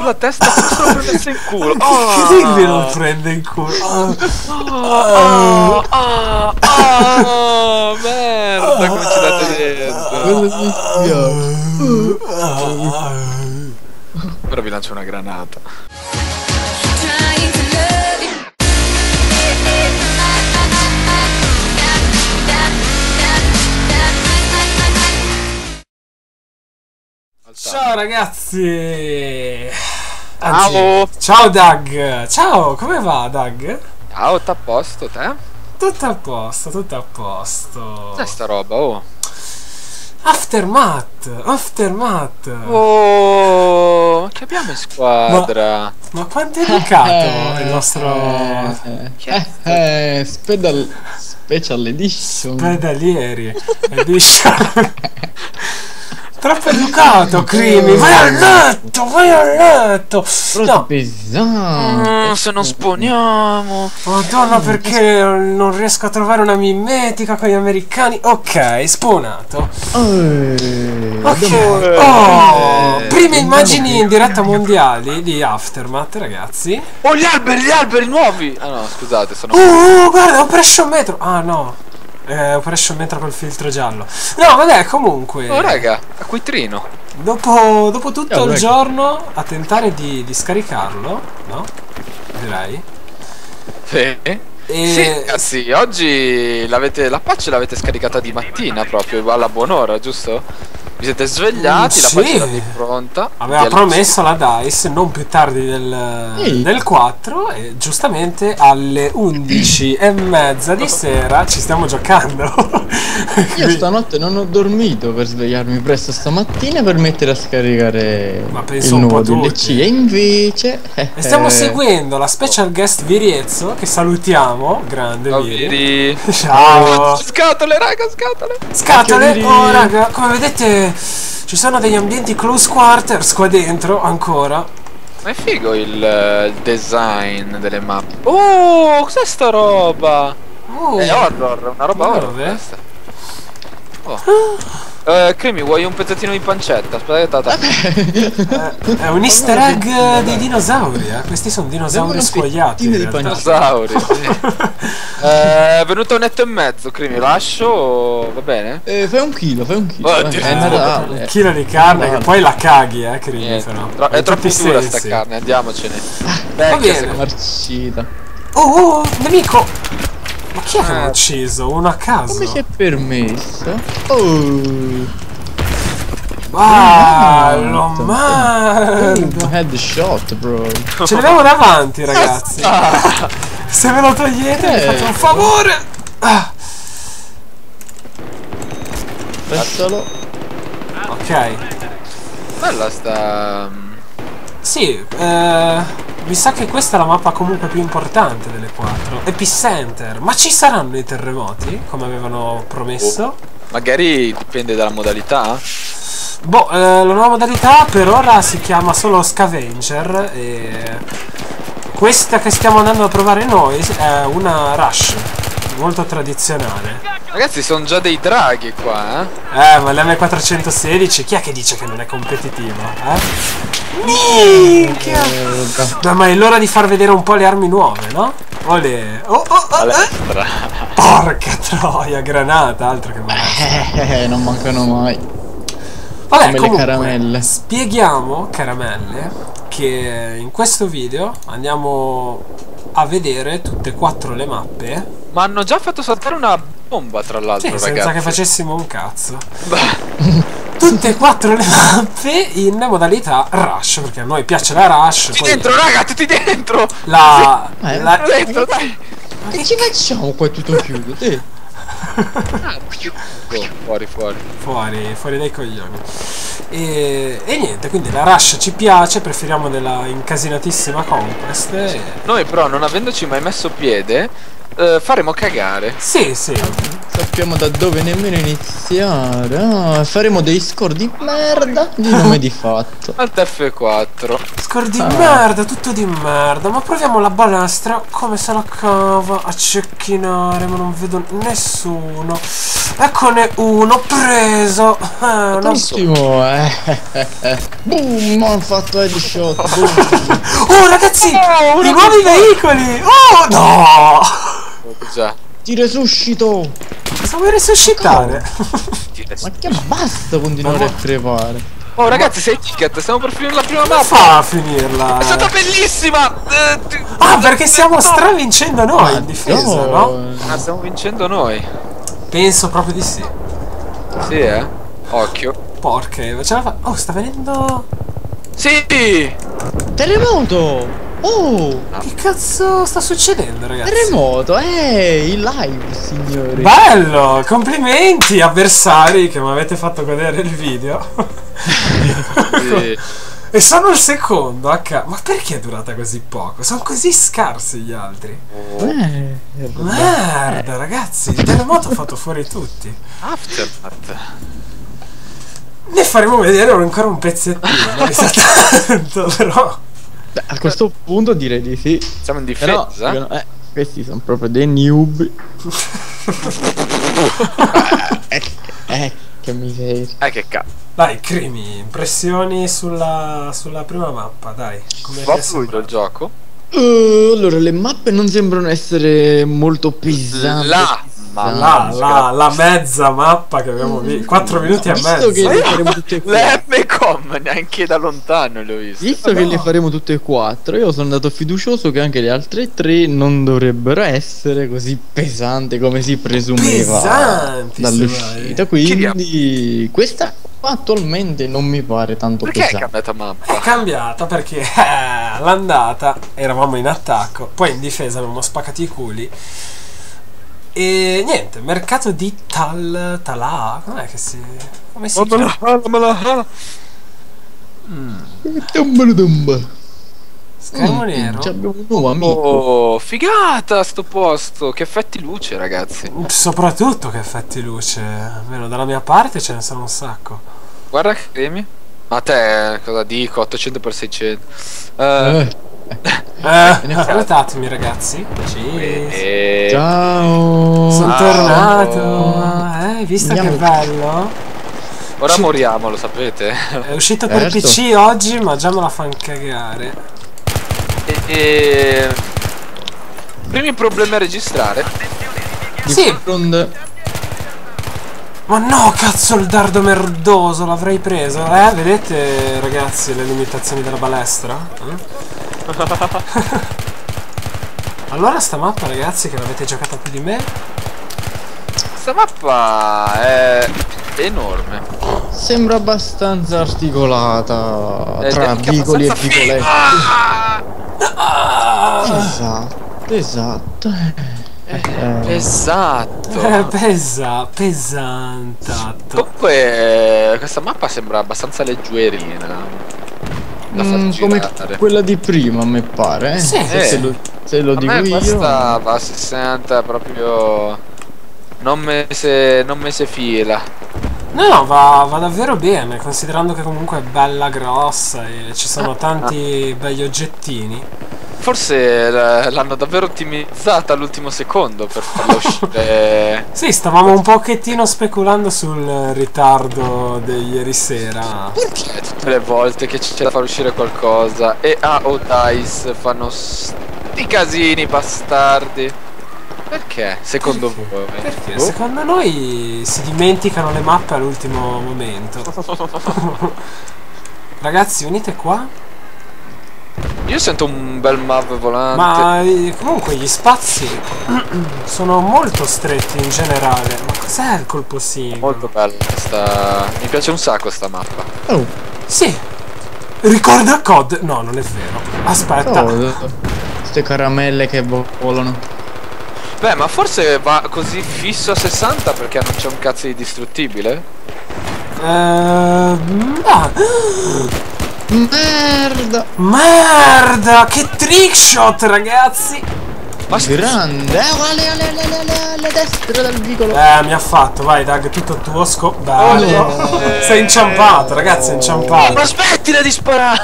sulla testa come se lo prendesse in culo. Che lo prende in culo? Merda, come ci date dentro. Ora vi lancio una granata. Ciao ragazzi! Ciao! Ciao Doug! Ciao, come va Doug? Ciao, t'à a posto, te? Tutto a posto, tutto a posto. Cos'è sta roba, oh? Aftermath! Oh, che abbiamo in squadra? Ma quanto è educato il nostro Special Edition. pedalieri edition. Troppo educato, Crimi. Vai a letto, vai a letto. Troppo pesante. Se non sponiamo. Madonna, perché non riesco a trovare una mimetica con gli americani? Ok, spawnato. Ok. Oh, prime immagini in diretta mondiali di Aftermath, ragazzi. Oh, gli alberi nuovi. Ah no, scusate, sono... Guarda, Operation Metro. Ah no, Operation Metro col filtro giallo. No, vabbè, comunque. Oh, raga, acquitrino. Dopo tutto il giorno a tentare di scaricarlo, no? Direi. Sì. Sì, ragazzi, oggi la patch l'avete scaricata di mattina proprio alla buon'ora, giusto? Vi siete svegliati, la patch era lì pronta. Aveva promesso la DICE non più tardi del 4 e giustamente alle 11:30 di sera ci stiamo giocando. Io stanotte non ho dormito per svegliarmi presto stamattina per mettere a scaricare il nuovo DLC e invece e stiamo seguendo la special guest Viriezzo, che salutiamo, grande Viri. Ciao. Scatole, raga, scatole. Scatole. Oh raga, come vedete ci sono degli ambienti close quarters qua dentro ancora. Ma è figo il design delle mappe. Oh, cos'è sta roba? È horror, una roba horror questa. Crimi, vuoi un pezzettino di pancetta? Aspetta, è un easter egg dei dinosauri, questi sono dinosauri squagliati. Dinosauri, sì. È venuto 1,5 kg, Crimi, lascio, va bene? Fai un chilo. Oh, un chilo di carne che poi la caghi, Crimi, però. È troppo dura sta carne, andiamocene. Va bene. Marcita. Nemico! Ma chi è che l'ha ucciso? Uno a caso? Come si è permesso? Ballo, merda! Headshot, bro. Ce l'abbiamo davanti, ragazzi. Se me lo togliete mi fate un favore. Pressalo. Ok. Bella sta... Sì, mi sa che questa è la mappa comunque più importante delle 4. Epicenter. Ma ci saranno i terremoti, come avevano promesso? Magari dipende dalla modalità. Boh, la nuova modalità per ora si chiama solo Scavenger e questa che stiamo andando a provare noi è una Rush, molto tradizionale. Ragazzi, sono già dei draghi qua, ma l'M416 chi è che dice che non è competitivo, Minchia! No, ma è l'ora di far vedere un po' le armi nuove, no? Olè. Porca troia, granata, altro che mai. Non mancano mai. Vabbè, come comunque, le caramelle. Spieghiamo, caramelle, che in questo video andiamo a vedere tutte e 4 le mappe. Ma hanno già fatto saltare una bomba, tra l'altro, sì, ragazzi. senza che facessimo un cazzo. Tutte e 4 le mappe in modalità Rush, perché a noi piace la Rush. Tutti dentro, raga, tutti dentro! Dentro, dai! Ma che ci facciamo qua tutto chiuso, te? Fuori dai coglioni. E niente, quindi la Rush ci piace, preferiamo della incasinatissima Conquest. Noi però, non avendoci mai messo piede, faremo cagare. Sì. Sappiamo da dove nemmeno iniziare. Faremo dei score di merda di nome di fatto. Alt F4. Score di merda, tutto di merda. Ma proviamo la balestra. Come se la cava a cecchinare, ma non vedo nessuno. Eccone uno preso. Ottimo. Boom, ho fatto headshot. Oh ragazzi, i nuovi veicoli. Oh no. Già. Ti resuscito. Cosa vuoi resuscitare? Ma che basta continuare a crepare. Oh ragazzi, sei ticket, stiamo per finire la prima Come mappa. fa a finirla? È stata bellissima. Ah, perché stiamo stravincendo noi in difesa, no? Ah, stiamo vincendo noi. Penso proprio di sì. Sì, occhio. Porca, ce la fa. Oh, sta venendo. Sì. Terremoto. Oh, Che cazzo sta succedendo, ragazzi? terremoto, in live, signori. Bello! Complimenti, avversari che mi avete fatto godere il video. Sì. E sono il secondo Ma perché è durata così poco? Sono così scarsi gli altri. Merda, ragazzi, il terremoto ha fatto fuori tutti. Aftermath. Ne faremo vedere ancora un pezzettino, non mi sa tanto, però. Beh, a questo punto direi di sì. Siamo in difesa. Però, questi sono proprio dei noob. Che miseria. Che cazzo. Dai, Crimi, impressioni sulla prima mappa, dai. Come Va ti è fluido sembrato? il gioco. Allora, le mappe non sembrano essere molto pesanti. La mezza mappa che abbiamo visto. 4 minuti e Visto mezzo. che le faremo tutte e Le quattro. M-com neanche da lontano le ho viste. Visto che le faremo tutte e quattro, io sono andato fiducioso che anche le altre tre non dovrebbero essere così pesanti come si presumeva Pesanti, dall'uscita. Quindi questa attualmente non mi pare tanto Perché è pesante. cambiata mappa? È cambiata perché l'andata eravamo in attacco, poi in difesa avevamo spaccato i culi. E niente, mercato di Talà. Com'è che si. Come si chiama? Schermo nero. Abbiamo un nuovo amico. Oh, figata sto posto. Che effetti luce, ragazzi. Soprattutto che effetti luce. Almeno dalla mia parte ce ne sono un sacco. Guarda che premi. A te cosa dico? 800x600. Salutatemi ragazzi. Ciao. Sono tornato. Hai visto che bello? Ora moriamo, lo sapete. È uscito per Certo. PC oggi, ma già me la fan cagare. Primi problemi a registrare. Sì. Front. Ma no, cazzo, il dardo merdoso l'avrei preso. Vedete ragazzi le limitazioni della balestra? Allora sta mappa, ragazzi, che l'avete giocata più di me. Questa mappa è enorme. Sembra abbastanza articolata Ed è tra anche vicoli e abbastanza vicoletti. Esatto. Esatto. Pesantato. Comunque questa mappa sembra abbastanza leggerina da far Come girare. quella di prima, a me pare. Sì. Se lo A dico me io. questa va a 60 proprio. Non mese fila. No, va davvero bene, considerando che comunque è bella grossa e ci sono tanti begli oggettini. Forse l'hanno davvero ottimizzata all'ultimo secondo per farla uscire. Sì, stavamo un pochettino speculando sul ritardo di ieri sera. Perché tutte le volte che c'è da far uscire qualcosa e o DICE fanno sti casini bastardi? Perché? Secondo voi? Perché secondo noi si dimenticano le mappe all'ultimo momento. Ragazzi, venite qua. Io sento un bel MAV volante. Ma comunque gli spazi sono molto stretti in generale. Ma cos'è il colpo singolo? Molto bella questa. Mi piace un sacco sta mappa. Oh, Sì. Ricorda COD? No, non è vero. Aspetta. queste caramelle che volano. Beh, ma forse va così fisso a 60 perché non c'è un cazzo di distruttibile? Merda, che trickshot, ragazzi. Ma Grande. Alle destra del vicolo. Mi ha fatto, vai Dag, tutto tuo bello. Sei inciampato, ragazzi, è inciampato. ma smettila di sparare!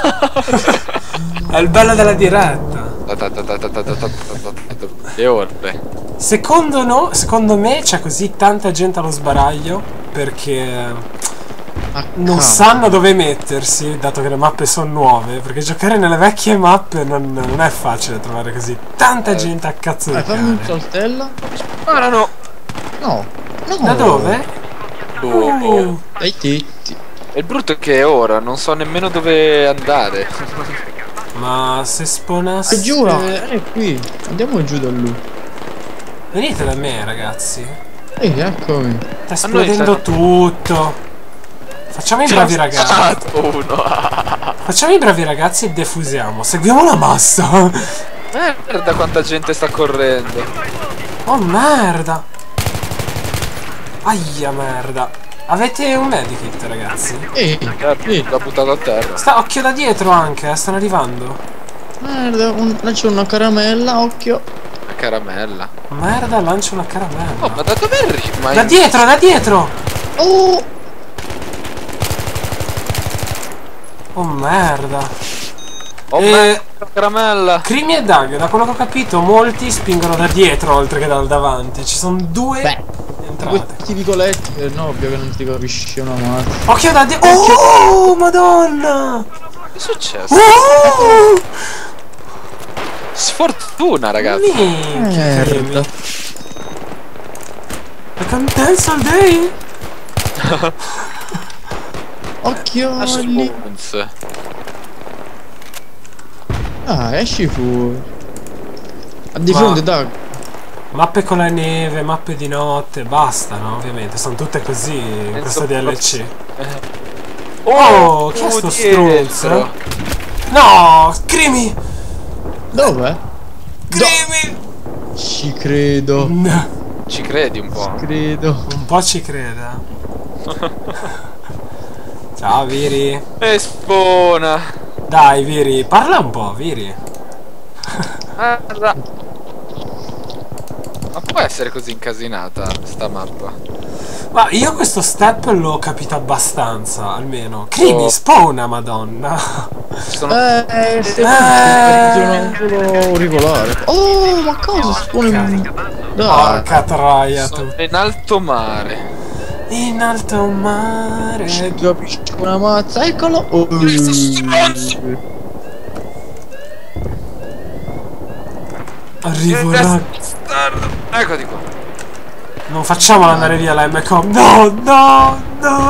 È il bello della diretta. Le orbe. Secondo me c'è così tanta gente allo sbaraglio perché non sanno dove mettersi, dato che le mappe sono nuove, perché giocare nelle vecchie mappe non è facile trovare così tanta gente a cazzo di fammi un saltello. Sparano. No. Da dove? Dai tetti. E il brutto è che ora non so nemmeno dove andare. Ma se spawnasse... giù, è qui. Andiamo giù da lui. Venite da me, ragazzi. Eccomi. Sta esplodendo tutto. Facciamo i bravi ragazzi. Facciamo i bravi ragazzi e defusiamo. Seguiamo la massa. Merda quanta gente sta correndo. Oh merda. Aia merda. Avete un medikit, ragazzi? L'ho buttato a terra. Occhio da dietro anche, stanno arrivando. Merda, lancia una caramella, occhio. Una caramella. Merda, lancia una caramella. Oh, ma da dove arriva? Da dietro, da dietro! Oh! Oh merda. Oh merda, caramella. Crimi e Doug, da quello che ho capito, molti spingono da dietro oltre che dal davanti. Ci sono due entrate. Questi vicoletti, no, ovvio che non si capisce una mazza. Occhio da dietro. Oh, madonna! Che è successo? Oh! Sfortuna, ragazzi. Merda. I can dance all day. Occhioli. Esci fuori. Di fronte, Doug. Mappe con la neve, mappe di notte, basta, no? Ovviamente, sono tutte così in questo DLC. Oh, chi è sto stronzo? No, Crimi! Dov'è? Crimi! Ci credo. No. Ci credi un po'? Credo. Un po' ci creda. Ciao, Viri. E spona. Dai, Viri, parla un po', Viri. Ma può essere così incasinata sta mappa? Ma io questo step l'ho capito abbastanza, almeno. Crimi, spawna, madonna. Sono regolare. Oh, ma cosa spawna? Porca troia, tu. Sono in alto mare. In alto mare. Ci capisci una mazza, eccolo. Arrivo, raga. Eccoti qua. Non facciamola andare via la MCOM. No.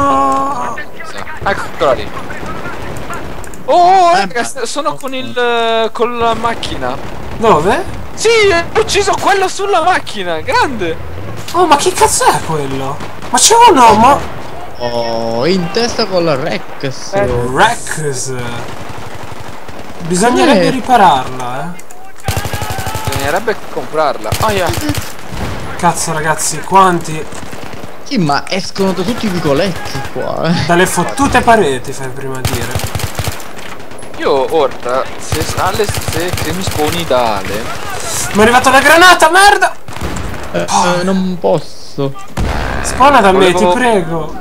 Eccola lì. Oh, raga, sono con la macchina. Dove? Sì, ho ucciso quello sulla macchina. Grande. Oh, ma che cazzo è quello? Ma c'è uno, ma... Oh, in testa con la Rex. Rex. Bisognerebbe ripararla, Bisognerebbe comprarla. Cazzo, ragazzi, quanti... Sì, ma escono da tutti i vicoletti qua, Dalle fottute pareti, fai prima dire. Io ora, se mi sponi da Ale... Mi è arrivata la granata, merda! Non posso. Spawna da me, ti prego.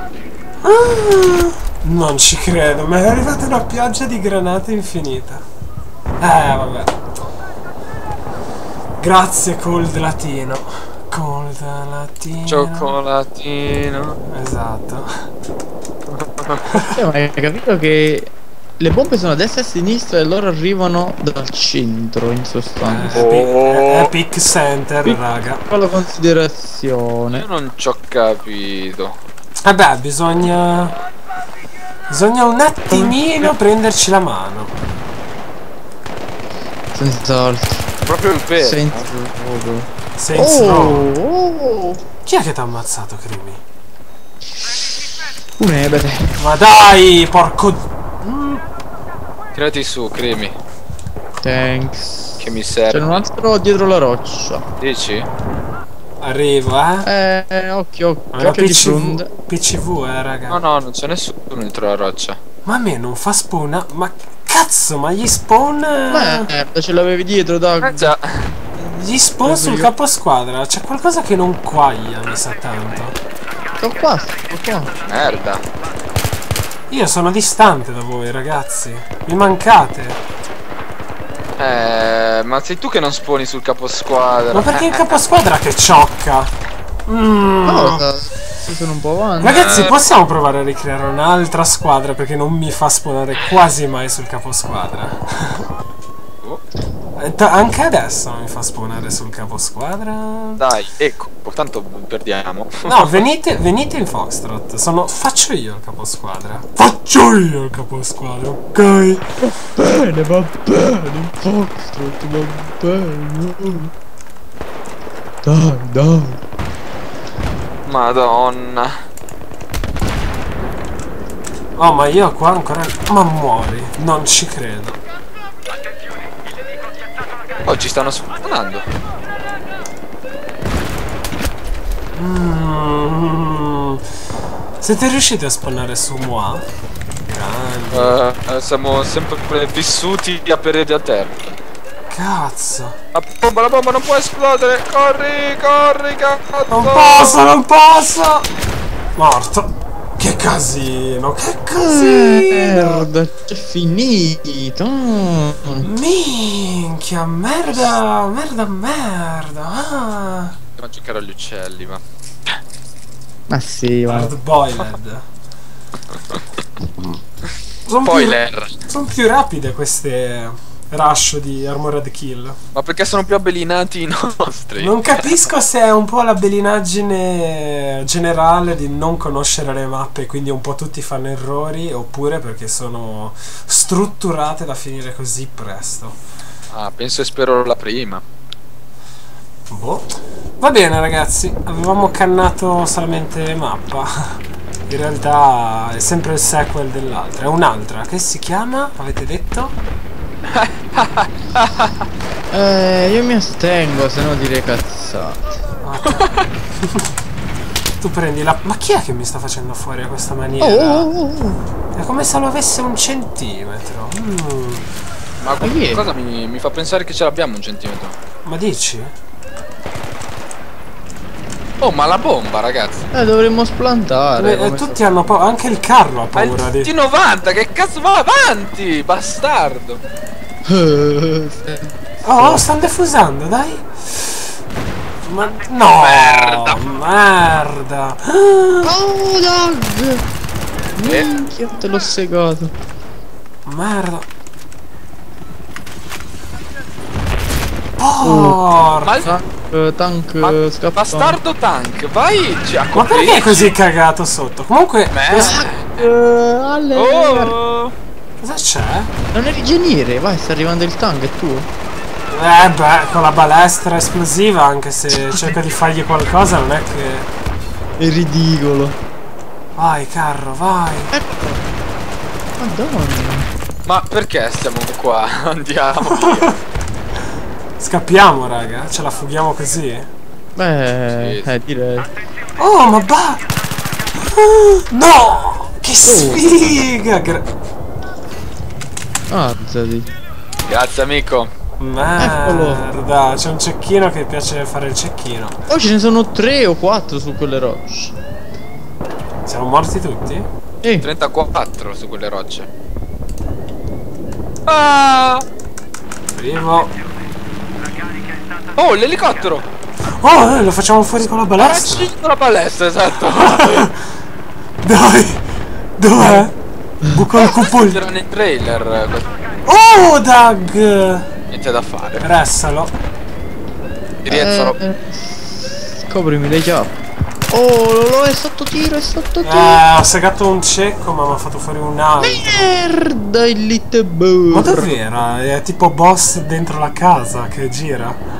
Non ci credo, mi è arrivata una pioggia di granate infinita. Vabbè. Grazie, Cold Latino. Cold Latino. Cioccolatino. Esatto. Ma hai capito che le bombe sono a destra e a sinistra e loro arrivano dal centro, in sostanza. Epic Center, raga. Piccola considerazione. Io non ci ho capito. Vabbè, bisogna un attimino prenderci la mano. Senz'altro. Proprio il vero. Senza Chi è che t'ha ammazzato, Crimi? Un ebete. Ma dai, porco... Tirati su, Crimi. Thanks. Che mi serve. C'è un altro dietro la roccia. Dici? Arrivo, occhio di fronte. PCV, raga. No, non c'è nessuno dentro la roccia. Ma a me non fa spawn. Ma cazzo, ma gli spawn... Merda, ce l'avevi dietro, Doug. Già. Gli spawn sul caposquadra. C'è qualcosa che non quaglia, mi sa tanto. Sto qua. Merda. Io sono distante da voi, ragazzi. Mi mancate. Ma sei tu che non sponi sul caposquadra? Ma perché il caposquadra che ciocca? Cosa? Sono un po' avanti. Ragazzi, possiamo provare a ricreare un'altra squadra perché non mi fa spawnare quasi mai sul caposquadra. Anche adesso non mi fa spawnare sul caposquadra. Dai, ecco, tanto perdiamo. No, venite in Foxtrot. Faccio io il caposquadra. Faccio io il caposquadra, ok? Va bene, Foxtrot, va bene. Dai. Madonna. Oh, ma io qua ancora... Ma muori, non ci credo. Oh, ci stanno spawnando. Siete riusciti a spawnare su Moa? Grandi. Siamo sempre vissuti a periodi a terra. Cazzo. La bomba non può esplodere. Corri, cazzo. Non posso. Morto. Che casino, Merda, c'è finito. Minchia, merda. Devo giocare agli uccelli, ma. Ma sì, va. Hard boiled. Sono più rapide queste rush di Armored Kill. Ma perché sono più abbelinati i nostri? Non capisco se è un po' la belinaggine generale di non conoscere le mappe, quindi un po' tutti fanno errori, oppure perché sono strutturate da finire così presto. Ah, penso e spero la prima. Boh. Va bene ragazzi, avevamo cannato solamente mappa. In realtà è sempre il sequel dell'altra. È un'altra, che si chiama? Avete detto? Io mi astengo, se no direi cazzate. Tu prendi la... Ma chi è che mi sta facendo fuori a questa maniera? È come se lo avesse 1 centimetro. Ma cosa mi fa pensare che ce l'abbiamo 1 centimetro? Ma dici? Oh, ma la bomba, ragazzi. Dovremmo splantare. Tutti hanno paura, anche il carro ha paura di... T90, che cazzo va avanti, bastardo. Oh, stanno defusando, dai. Ma no, merda. Oh, Doug. Minchia, te l'ho segato. Merda. Porca. Tank scappato. Bastardo tank, vai. Ma perché è così cagato sotto? Comunque... Oh. Cosa c'è? Non eri geniere, vai, sta arrivando il tank, è tuo. Beh, con la balestra esplosiva, anche se cerca di fargli qualcosa, non è che... È ridicolo. Vai, carro, vai. Madonna. Ma perché stiamo qua? Andiamo via. Scappiamo, raga, ce la fughiamo così. Beh, sì. Direi. Oh, ma no! Che sfiga! Alzati. Grazie, amico. Merda, c'è un cecchino che piace fare il cecchino. Poi ce ne sono 3 o 4 su quelle rocce. Siamo morti tutti? 34 su quelle rocce. Ah! Primo. Oh, l'elicottero! Oh, lo facciamo fuori con la balestra. Con la balestra, esatto. Dai, dov'è? Buco il cupo. C'era nei trailer. Oh, Doug! Niente da fare. Ressalo. Riezzalo. Coprimi le chiappe. Oh, è sotto tiro, ho segato un cecco, ma mi ha fatto fuori un altro. Merda, il little burro. Ma davvero? È tipo boss dentro la casa che gira.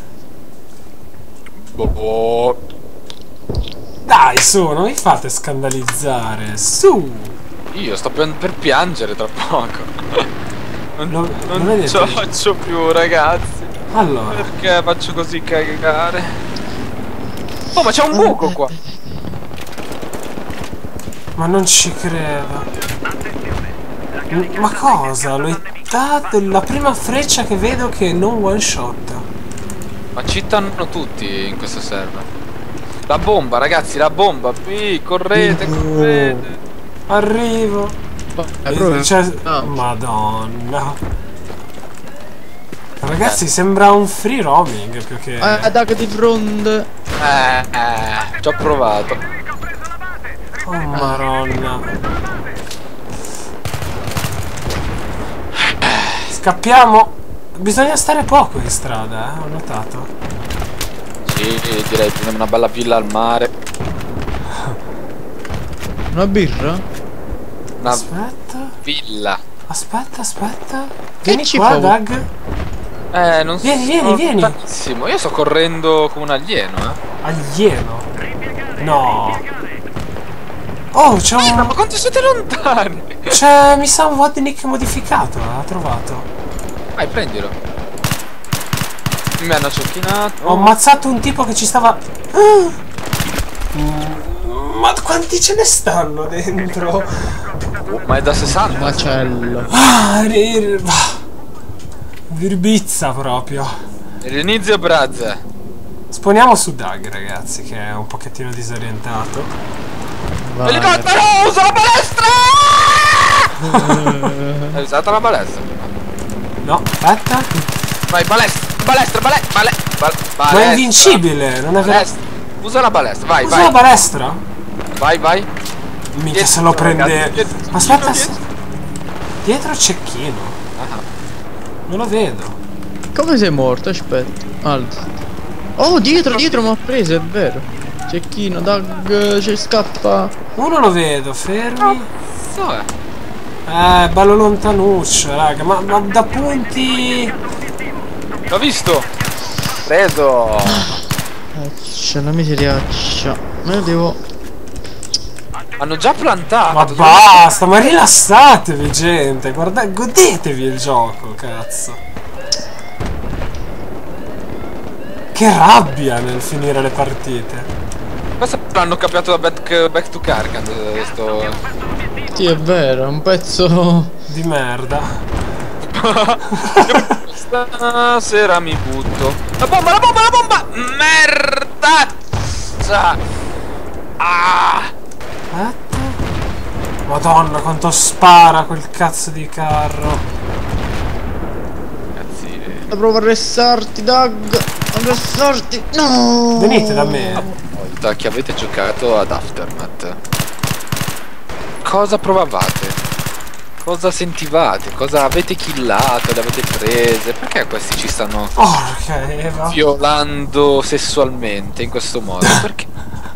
Dai, su, non vi fate scandalizzare. Su. Io sto per piangere tra poco. Non ce la faccio più, ragazzi. Allora, perché faccio così cagare? Oh, ma c'è un buco qua. ma non ci credo. Ma cosa? L'ho hittato. La prima freccia che vedo che non one shot. Ma cheatano tutti in questo server. La bomba, ragazzi, la bomba. Correte, correte. Arrivo. Madonna. Ragazzi, sembra un free roaming più che... Attacco di fronte. Ci ho provato. Oh maronna. Scappiamo. Bisogna stare poco in strada, ho notato. Sì, direi prendiamo una bella villa al mare. Una birra? Una Aspetta. villa. Aspetta. Che Vieni ci qua, fa? Doug. Non Vieni. lontanissimo. Io sto correndo come un alieno, Alieno. No. Oh, c'è Ma un... quanto siete lontani? C'è, mi sa, un Vodnik modificato, ha trovato. Vai, prendilo. Mi hanno cecchinato. Ho ammazzato un tipo che ci stava... Ma quanti ce ne stanno dentro? Ma è da 60. Macello. Virbizza proprio. L'inizio brazza. Sponiamo su Doug, ragazzi, che è un pochettino disorientato. Vai. Elicottero, usa la balestra! Hai usato la balestra? No, aspetta. Vai, balestra. Ma è invincibile, non è vero. Balestra. Usa la balestra, vai, Usa vai. la balestra? Vai. Minchia, se lo prende... Dietro, Aspetta, dietro. dietro il cecchino. Ah. Non lo vedo. Come sei morto? Aspetta. Alto. Oh, dietro mi ha preso, è vero. Cecchino, Doug, ci scappa. Uno lo vedo, fermi. Dov'è? Bello lontanuccio, raga. Ma da punti... L'ho visto. Preso. C'è la miseriaccia. Me lo devo... Hanno già plantato. Ma basta, ma rilassatevi, gente. Guarda, godetevi il gioco, cazzo. Che rabbia nel finire le partite. Questo l'hanno capiato da Back to Karkand. Sì, è vero, è un pezzo... Di merda. Stasera mi butto. La bomba! Merda! Aspetta. Madonna, quanto spara quel cazzo di carro. Cazzi. Provo a arrestarti, Doug. Arrestarti. No! Venite da me. Volta che avete giocato ad Aftermath, cosa provavate? Cosa sentivate? Cosa avete killato? Le avete prese? Perché questi ci stanno Porca Eva. violando sessualmente in questo modo? Perché?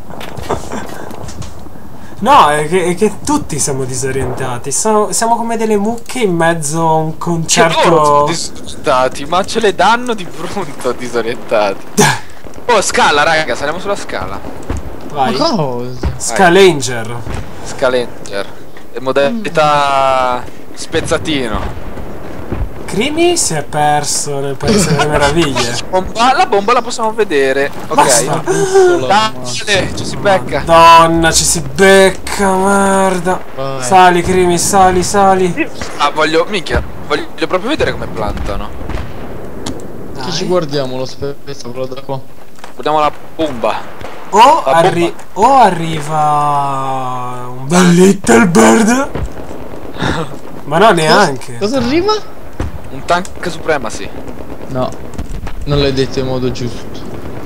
No, è che tutti siamo disorientati. Siamo come delle mucche in mezzo a un Loro sono concerto. disorientati, ma ce le danno di brutto disorientati. Oh, scala, raga, saliamo sulla scala. Vai. Ma cosa? Scalanger. Scalenger. Modalità spezzatino. Crimi si è perso nel paese delle meraviglie. La bomba la possiamo vedere. Basta. Ok. Dai, ci si becca. Madonna, ci si becca, merda. Vai. Sali, Crimi, sali. Ah, minchia, voglio proprio vedere come plantano. Che ci guardiamo lo spettacolo da qua? Guardiamo la bomba. O La bomba. arriva un bel little bird. Ma no, neanche. Cosa arriva? Un tank suprema, sì. No, non l'hai detto in modo giusto.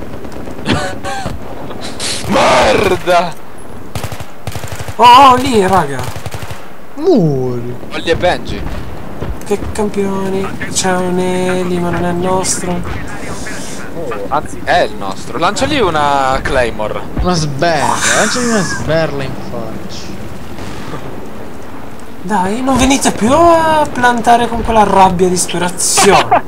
Merda! Oh, lì, raga. Muori. Olli e Benji. Che campioni. C'è un Eli, ma non è il nostro. Anzi, è il nostro. Lancia lì una Claymore. Una sberla, lanciami una sberla in faccia. Dai, non venite più a plantare con quella rabbia e disperazione.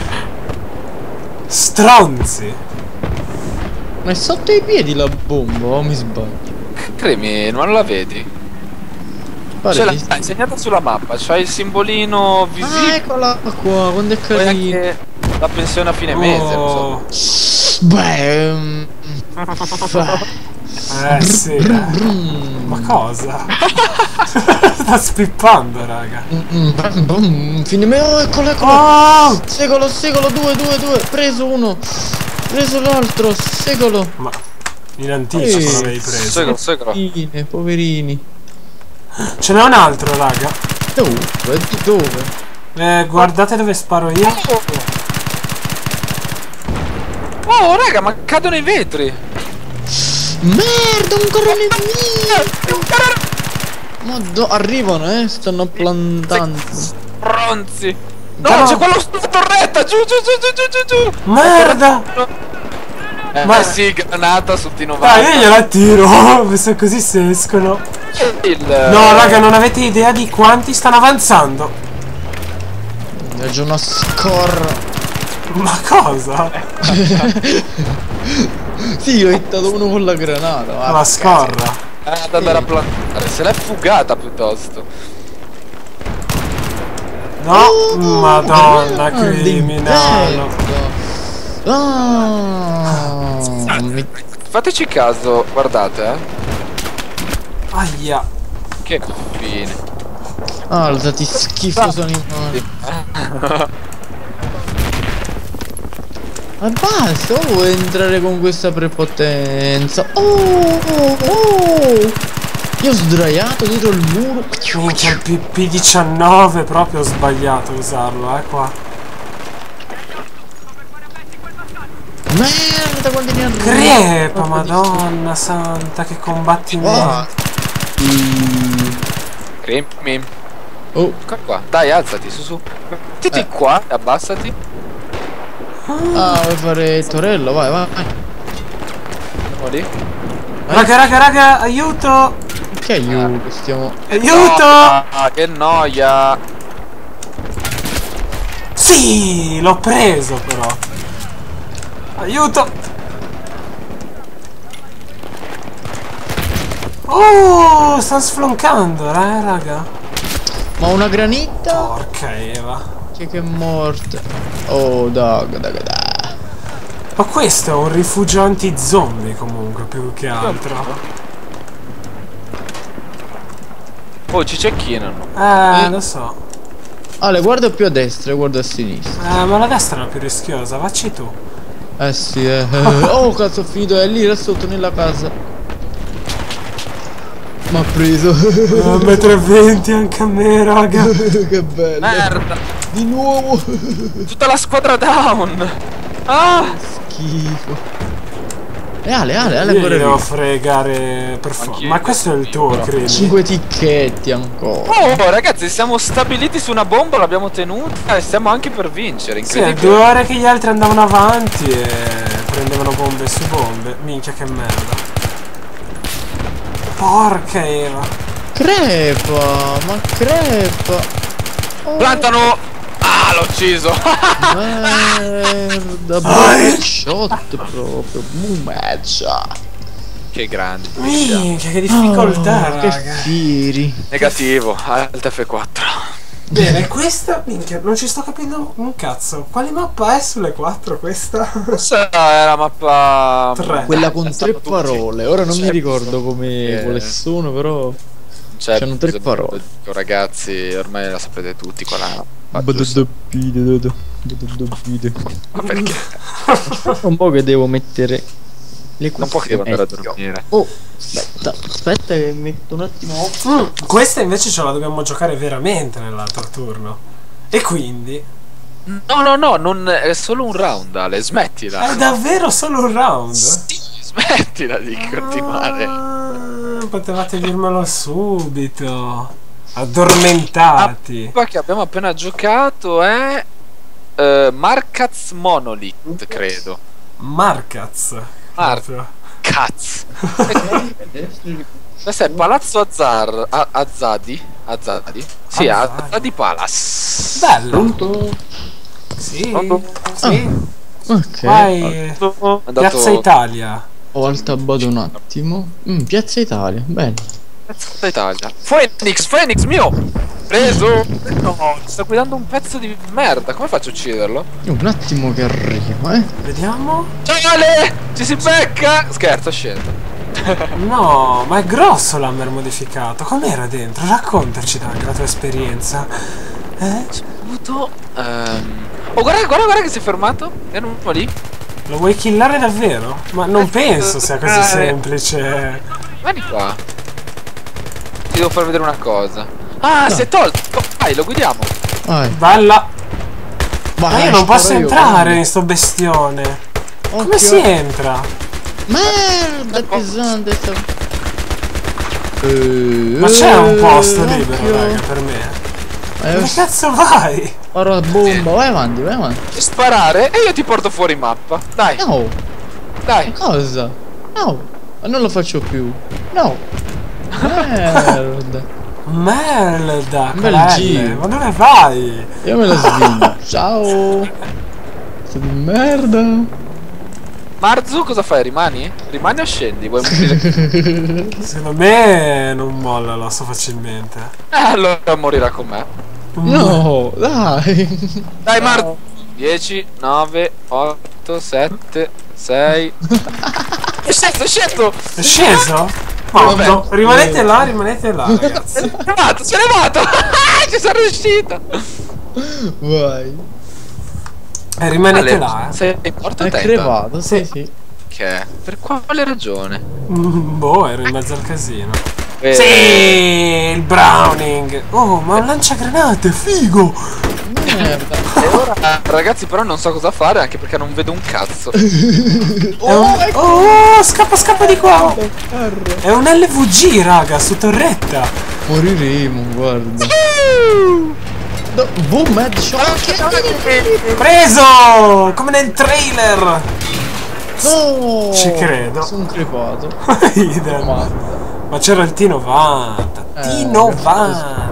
Stronzi. Ma è sotto i piedi la bomba o mi sbaglio? Cremi, ma non la vedi? Pare Ce l'ha di- insegnata sulla mappa. C'hai il simbolino Ah, visibile. eccola qua, quando è Poi carino. anche la pensione a fine mese. Non so. Beh, Sì. Ma cosa? Sta spippando, raga. fine me. Oh, eccolo. Oh! Segolo, 2, preso uno. Preso l'altro, segolo. Ma in anticipo l'avevi preso. Segolo. Poverini. Ce n'è un altro, raga. Dove? Guardate dove sparo io. Oh, raga, ma cadono i vetri. Merda, un carro nemico. Arrivano, stanno plantando. Stronzi. No, No. c'è quello sulla torretta. Giù, giù, giù, giù, giù, giù. Merda! Ma- sì, granata su T90. Dai, io gliela tiro. Se così se escono. No, raga, non avete idea di quanti stanno avanzando. È già una scorra. Ma cosa? Sì, ho hittato uno con la granata. La scorra. Ad andare a plantare. Se l'è fugata piuttosto. No, madonna, criminale. Fateci caso, guardate, Aia. Che fine. Alzati, schifoso animale. Ma basta, vuoi entrare con questa prepotenza? Io ho sdraiato dietro il muro. Minchia, il PP19 proprio ho sbagliato a usarlo, qua. Merda, quanti ne arrivano? Crepa, madonna santa, che combattimento. Cremi. Oh, Qua. Dai, alzati, su. Mettiti qua, abbassati. vuoi fare il torello? Vai. Andiamo lì. Raga, aiuto! Che aiuto, stiamo... Aiuto! Ah, che noia. Sì, l'ho preso però. Aiuto! Oh, stanno sfloncando, raga. Ma una granita? Porca Eva. Che è morta. Oh, da. Ma questo è un rifugio anti-zombie comunque, più che altro. Oh, ci cecchinano. Lo so. Ale, guarda più a destra e guarda a sinistra. Ma la destra è la più rischiosa, vacci tu. Sì, Oh, cazzo, ho finito, è lì, là sotto nella casa. M'ha preso. 1,20 m anche a me, raga. Che bello. Merda. Di nuovo. Tutta la squadra down. Ah. Schifo. Ale, Io ancora devo vivo. fregare per forza. Anch'io, Ma questo è il tuo, credo. 5 ticchetti ancora. Oh, ragazzi, siamo stabiliti su una bomba, l'abbiamo tenuta e stiamo anche per vincere. Sì, è Incredibile. 2 ore che gli altri andavano avanti e prendevano bombe su bombe. Minchia, che merda. Porca Eva. Crepa, ma crepa. Oh, Plantano. Ah, l'ho ucciso. merda, shot proprio. Boom, headshot. Che grande. Minchia, che difficoltà, Che raga. fieri. Negativo, alt F4. Bene, questa, minchia, non ci sto capendo un cazzo. Quale mappa è sulle 4 questa? Questa è la mappa. Tre. Quella con È stato 3 tutti. parole. Ora non mi Certo. ricordo come quale sono, però. Cioè, C'hanno 3 parole. Ragazzi, ormai la sapete tutti qual è. Ma perché? Un po' che devo mettere le Non può che devo andare a cuffie. dormire. Oh, aspetta che metto un attimo. Questa invece ce la dobbiamo giocare veramente nell'altro turno. E quindi? No, non è solo un round, Ale, smettila. È davvero solo un round? Sì, smettila di continuare. Potevate dirmelo subito. Addormentati. Qua che abbiamo appena giocato è Markaz Monolith, credo. Markaz. Proprio. Cazzo. Questo è Palazzo Azzadi. Sì, Azzadi. Azzadi Palace. Bello. Pronto? Sì. Pronto? Sì. Ok. Vai. Andato... Piazza Italia. Ho altabato un attimo. Piazza Italia, bello. Piazza Italia. Phoenix mio! Preso! No, sto guidando un pezzo di merda. Come faccio a ucciderlo? Un attimo che arrivo, Vediamo. Ciao Ale! Ci si becca! Scherzo, scendo. No, ma è grosso l'hammer modificato. Com'era dentro? Raccontaci, Doug, la tua esperienza. Oh, guarda che si è fermato. È uno lì. Lo vuoi killare davvero? Ma non penso sia così semplice. Vieni qua. Ti devo far vedere una cosa. Ah, si è tolto. Vai, lo guidiamo. Vai. Balla. Ma io non posso sparo io, entrare quindi. in sto bestione. Come si entra? Merda, pesante sta... Ma c'è un posto libero, raga, per me. Dove cazzo vai? Ora bomba, vai avanti, vai avanti. Sparare e io ti porto fuori mappa. Dai, No, dai. cosa? No, non lo faccio più. No. Merda. Merda, Bel Corelle, giro. ma dove vai? Io me la svino. Ciao. Sto di merda. Marzu, cosa fai? Rimani? Rimani o scendi? Vuoi morire? Secondo me non molla so facilmente. Allora morirà con me. No, dai. Dai Marzu. 10, 9, 8, 7, 6. È sceso, è sceso! È sceso? Vabbè. No, rimanete là, ragazzi. Si è levato! Ci sono riuscito! Vai. Rimanete là, Sei morto È te? crevato, sì, sì. Che? Per quale ragione? Boh, ero in mezzo al casino. Eh, Sì, il Browning. Oh, ma un lanciagranate, figo. Merda. E ora, ragazzi, però non so cosa fare anche perché non vedo un cazzo. Oh, scappa di qua. È un LVG, raga, su torretta. Moriremo, guarda. No, boom, headshot. Preso! Come nel trailer. No, Ci credo. sono crepato. Idem. Ma c'era il T90. T90.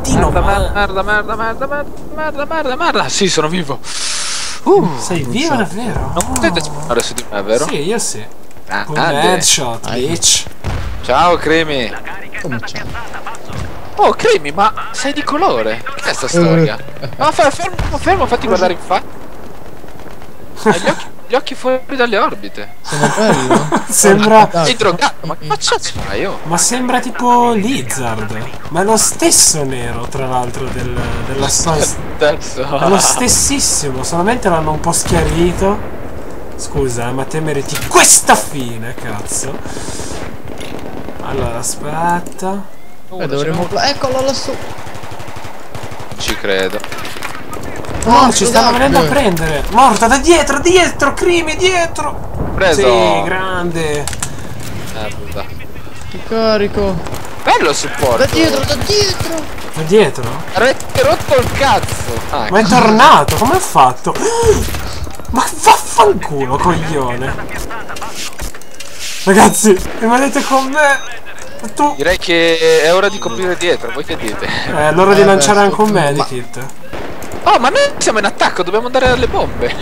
Merda. Sì, sono vivo. Sei vivo davvero? Non potete sparare su di me, vero? Sì, io sì. Un Grande. headshot, bitch. Ciao, Cremi. Come c'è? Oh, Cremi, ma sei di colore. Che è sta storia? No, fermo, fatti guardare in faccia. Hai gli occhi fuori dalle orbite. Sono bello. Sembra. Sei drogato, ma che faccia fai, oh? Ma sembra tipo Lizard. Ma è lo stesso nero, tra l'altro, della storia. Adesso. È lo stessissimo, solamente l'hanno un po' schiarito. Scusa, ma te meriti questa fine, cazzo. Allora, aspetta. Dovremmo... Eccolo lassù. Non ci credo. No, ci stanno venendo a prendere. Morta da dietro, Crimi, dietro. Preso. Sì, grande. Merda. Ti carico. Bello il supporto. Da dietro, da dietro. Da dietro? Avete rotto il cazzo. Ah, Ma è tornato, come ha fatto? Ma vaffanculo, coglione. Ragazzi, rimanete con me. Tu. direi che è ora di coprire dietro. Voi che dite? È l'ora di lanciare anche un medikit. Oh, ma noi siamo in attacco. Dobbiamo andare alle bombe.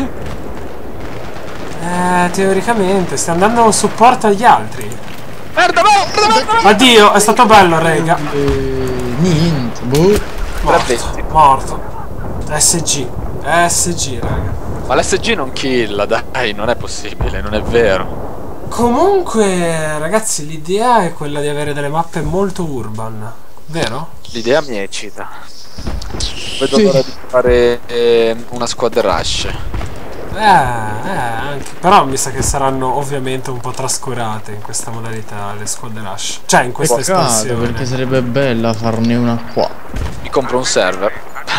Teoricamente, stai andando un supporto agli altri. Merda. Addio, è stato bello, rega. Niente, boh. Morto. SG, raga. Ma l'SG non killa, dai, non è possibile, non è vero. Comunque, ragazzi, l'idea è quella di avere delle mappe molto urban, vero? L'idea mi eccita. Vedo l'ora di fare una squad rush. Anche. Però mi sa che saranno ovviamente un po' trascurate in questa modalità le squad rush. Cioè, in questa Peccato, espansione. perché sarebbe bella farne una qua. Mi compro un server.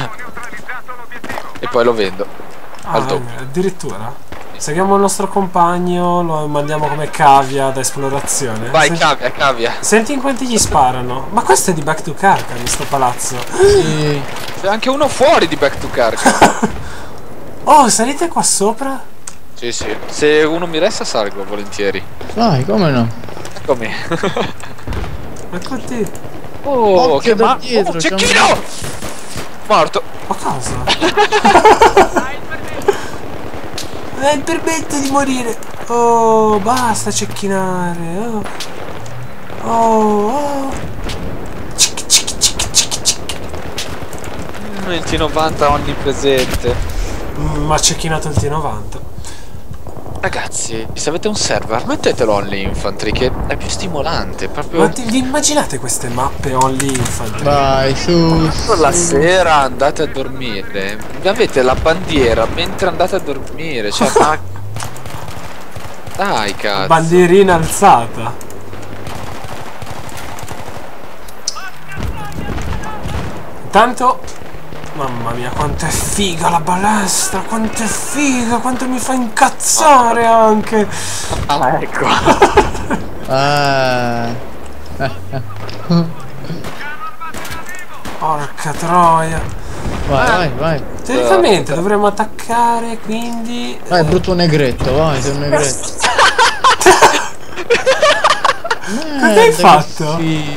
E poi lo vendo. Al top. Addirittura. Seguiamo il nostro compagno, lo mandiamo come cavia da esplorazione. Vai, cavia. Senti in quanti gli sparano. Ma questo è di Back to Carcan, sto palazzo. Sì. C'è anche uno fuori di Back to Carca. Oh, salite qua sopra? Sì. Se uno mi resta salgo volentieri. Vai, come no? Eccomi. Eccoti. Oh, Occhio che da dietro, cecchino! Morto. Ma cosa? Mi permetto di morire. Oh, basta cecchinare. Oh. Il T90 onnipresente. Ma ha cecchinato il T90. Ragazzi, se avete un server, mettetelo Only Infantry, che è più stimolante. Proprio. Ma vi immaginate queste mappe only infantry? Vai, su. La sera andate a dormire. Avete la bandiera mentre andate a dormire. Cioè, ma. Dai, cazzo. Bandierina alzata. Intanto Mamma mia, quanto è figa la balestra, quanto è figa, quanto mi fa incazzare anche. Ah, ecco. Porca troia. Vai. Teoricamente dovremmo attaccare, quindi... Vai, brutto negretto, vai, sei un negretto. Cosa hai fatto?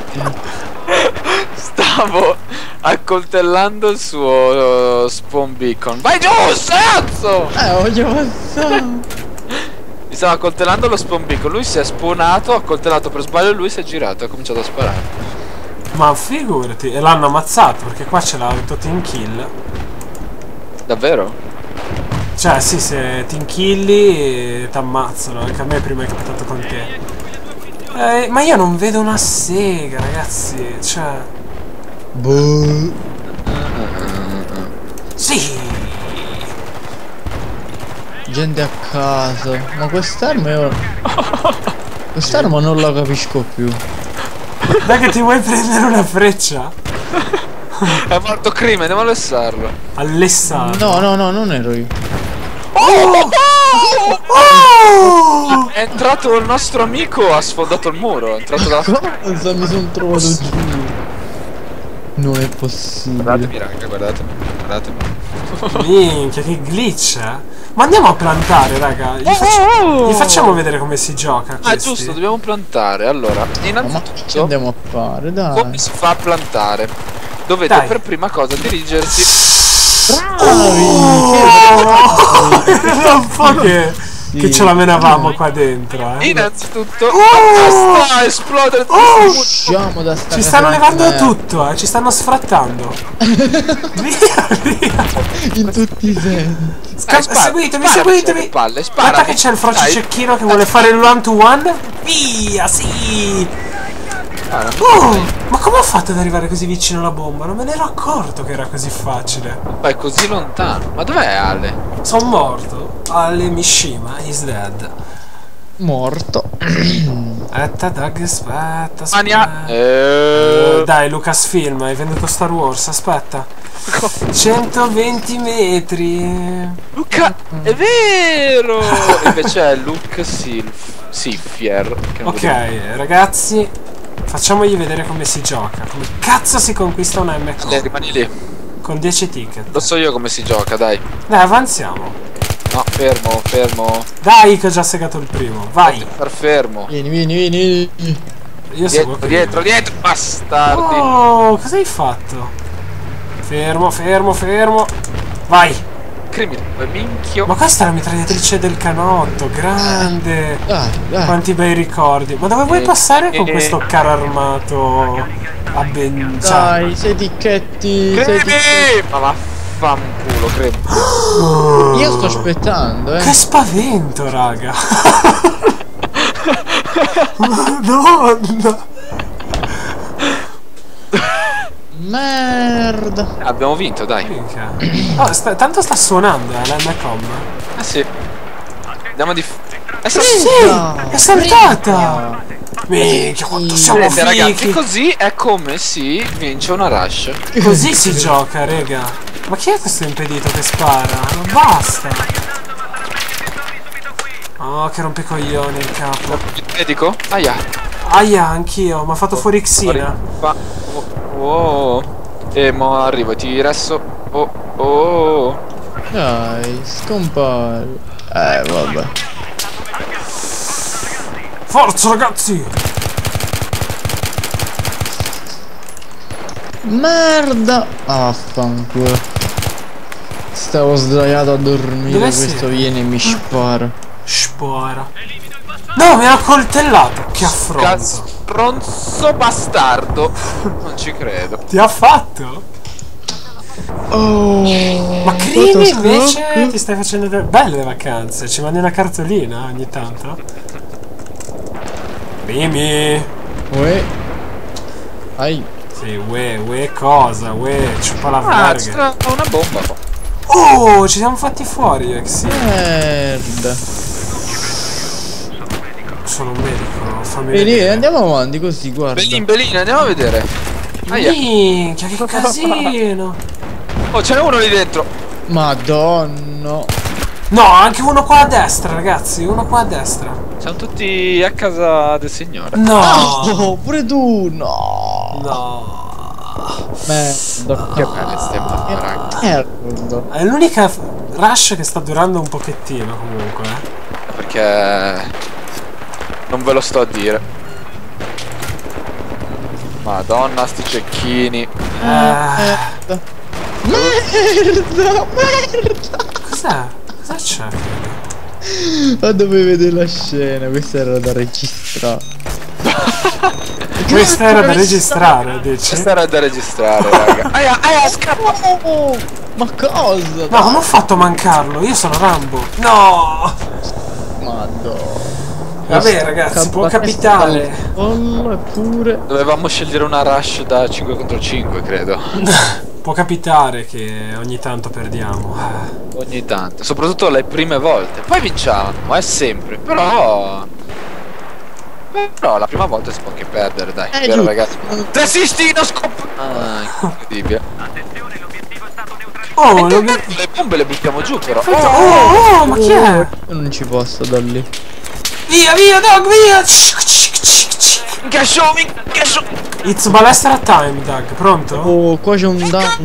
Stavo accoltellando il suo spawn beacon. Vai giù, cazzo! Voglio passare. Mi stava accoltellando lo spawn beacon. Lui si è spawnato, ha accoltellato per sbaglio, lui si è girato e ha cominciato a sparare. Ma figurati, e l'hanno ammazzato perché qua c'è l'auto team kill. Davvero? Cioè sì, se ti inchilli t'ammazzano, anche a me prima è capitato con te. Ma io non vedo una sega, ragazzi, cioè... Boh. Sì! Gente a caso. Ma quest'arma io... Quest'arma non la capisco più. Dai che ti vuoi prendere una freccia? È morto Crim, andiamo a lessarlo. Allessato. No, non ero io. Oh! È entrato il nostro amico, ha sfondato il muro. È entrato da... Cosa mi sono trovato giù? Non è possibile. Guardatemi raga, guardatemi. Minchia, che glitch, eh? Ma andiamo a plantare, raga. Gli facciamo vedere come si gioca. Ah, giusto, dobbiamo plantare. Allora, Ma che innanzitutto, andiamo a fare? Dai. come si fa a plantare? Dovete Dai. per prima cosa dirigersi. Era un po' che ce la menavamo qua dentro, eh. Innanzitutto, basta esplodere. Usciamo da sta Ci stanno casa levando di tutto, ci stanno sfrattando. Via. in tutti i sensi. Seguitemi. Palle, Aspetta che c'è il frocio cecchino che vuole fare il one to one. Via, sì. Ma come ho fatto ad arrivare così vicino alla bomba? Non me ne ero accorto che era così facile. Vai così lontano. Ma dov'è Ale? Sono morto. Ale Mishima is dead. Morto. Aspetta, Doug, aspetta. Mania. Dai, Lucasfilm, hai venduto Star Wars, aspetta. 120 metri. Luca, è vero! Invece è Luke Siffier. Ok, ragazzi, facciamogli vedere come si gioca. Come cazzo si conquista una MK Rimani lì. con 10 ticket. Lo so io come si gioca, dai. Dai, avanziamo. No, fermo. Dai, che ho già segato il primo. Vai. Far fermo. Vieni. Io seguo Dietro, bastardi. Oh, cosa hai fatto? Fermo. Vai. Crimine, minchio. Ma questa è la mitragliatrice del canotto, grande. Dai. Quanti bei ricordi. Ma dove vuoi passare con questo carro armato Dai, sei ticchetti. Cremi! Ma vaffanculo, cremi. Io sto aspettando, Che spavento, raga. Madonna. Merda. Abbiamo vinto, dai. Minchia. Oh, tanto sta suonando, l'Mcom. Ah sì. Andiamo di... Sì, è saltata. Minchia, quanto siamo Vedete, ragazzi, fichi. così è come si vince una rush. Così si gioca, rega. Ma chi è questo impedito che spara? Ma basta. Oh, che rompicoglioni il capo. Medico? Aia. Aia, anch'io, mi ha fatto fuori Xina. Oh. E mo arrivo, ti resto. Oh. Dai, scompare. Vabbè. Forza, ragazzi! Merda. Affanculo. Stavo sdraiato a dormire. Dove Questo sei? viene e mi spara. Spara. No, mi ha coltellato. Che affronto. Stronzo bastardo. Non ci credo. Ti ha fatto? Oh. Ma Crimi invece ti stai facendo belle vacanze. Ci mandi una cartolina ogni tanto? Crimi. Uè. Ai. Sì, uè cosa? Uè, ciupa la verga. C'era una bomba qua. Oh, ci siamo fatti fuori, Exi. Merda. Sono un medico, fammi Vedi, vedere. andiamo avanti così, guarda. Bellina, andiamo a vedere. Aia. Minchia, che casino. Oh, ce n'è uno lì dentro. Madonna. No, anche uno qua a destra, ragazzi. Uno qua a destra. Siamo tutti a casa del signore. No. Oh, pure tu. No. No. Merda. Che belle ste mappe, raga. Merda. È l'unica rush che sta durando un pochettino comunque. Perché non ve lo sto a dire. Madonna, sti cecchini. Merda. Merda. Cos'è? Cosa c'è? Ma dove vede la scena? Questa era da registrare. Questa era da registrare, dici? Questa era da registrare, raga. Aia, scappa. Oh, ma cosa? No, come ho fatto a mancarlo? Io sono Rambo. No! Madonna. Vabbè, ragazzi, può capitare. Eppure. Dovevamo scegliere una rush da 5 contro 5, credo. Può capitare che ogni tanto perdiamo. Ogni tanto, soprattutto le prime volte. Poi vinciamo, è sempre. Però la prima volta si può anche perdere, dai. Vero, giusto. ragazzi? Desistino scop. Ah, incredibile. Oh, Le bombe le buttiamo giù, però. oh, ma chi è? Io non ci posso da lì. Via, via, dog, via! Incascio. It's balestra time, Doug. Pronto? Oh, qua c'è un danno.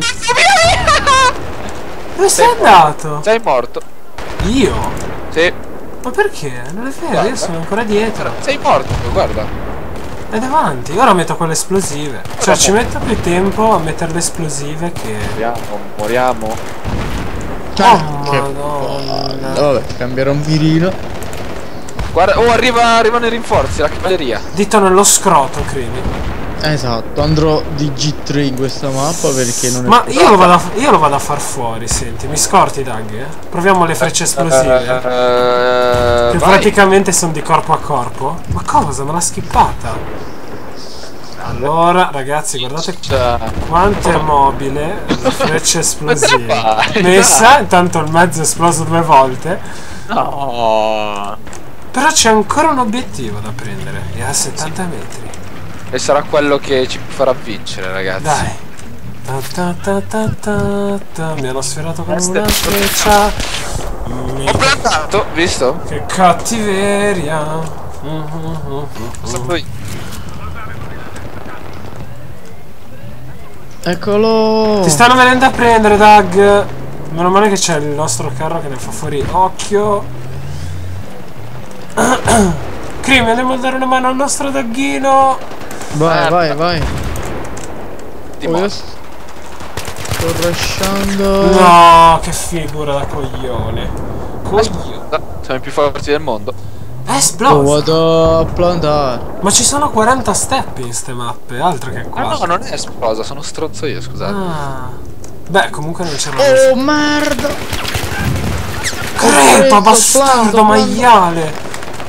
Dove sei andato? Sei morto. Io? Sì. Ma perché? Non è vero, io Guarda. sono ancora dietro. Sei morto, guarda. È davanti. Ora metto quelle esplosive. Cioè, ci metto più tempo a mettere le esplosive che... Moriamo. Oh, Che madonna. Vabbè, cambierò un virino. Guarda, arrivano i rinforzi, la cavalleria. Dito nello scroto, Crimi. Esatto, andrò di G3 in questa mappa perché non è. Ma io lo vado a far fuori, senti. Mi scorti, Doug? Proviamo le frecce esplosive. Che Vai. praticamente sono di corpo a corpo. Ma cosa? Me l'ha skippata. Allora, ragazzi, guardate quanto è mobile le frecce esplosive. Dai, Messa, intanto il mezzo è esploso 2 volte. No. Però c'è ancora un obiettivo da prendere. È a 70 metri. E sarà quello che ci farà vincere, ragazzi. Dai. Mi hanno sferato con una freccia. Ho plantato, visto? Che cattiveria. Stato io. Eccolo! Ti stanno venendo a prendere, Doug. Meno male che c'è il nostro carro che ne fa fuori occhio. Crimi, andiamo a dare una mano al nostro Dagghino. Vai. Di Oh, io morto. sto rushando. No, che figura da coglione. Siamo i più forti del mondo. È Oh, esploso. vado a plantare. Ma ci sono 40 step in ste mappe, altro che qua. No, non è esplosa, sono stronzo io, scusate. Ah. Beh, comunque non c'era Oh, merda! Crepa, Ho preso, bastardo, planto. maiale.